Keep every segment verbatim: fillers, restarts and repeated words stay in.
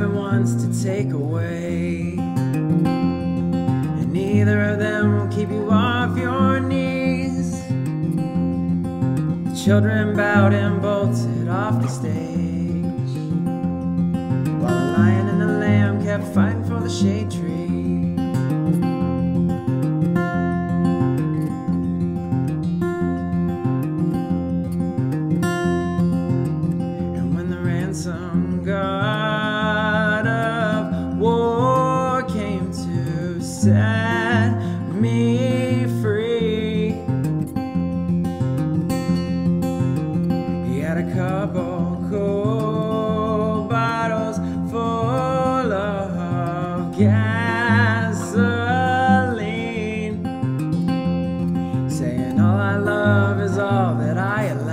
it wants to take away, and neither of them will keep you off your knees. The children bowed and bolted off the stage, while the lion and the lamb kept fighting for the shade tree. Some god of war came to set me free. He had a couple cold bottles full of gasoline, saying all I love is all that I allow.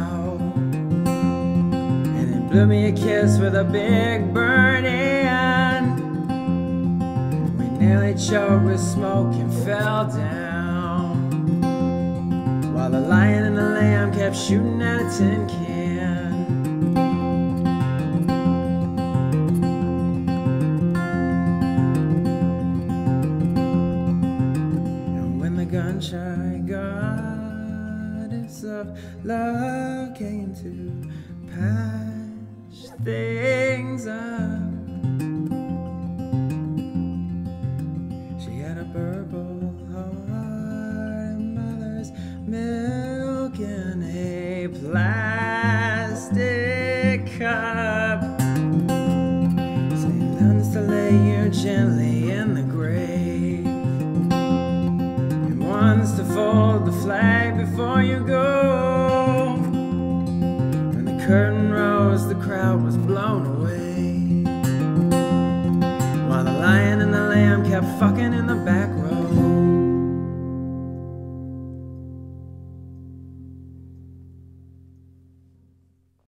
Blew me a kiss with a big burning. We nearly choked with smoke and fell down, while the lion and the lamb kept shooting at a tin can. And when the gun-shy goddess of love came to pass things up,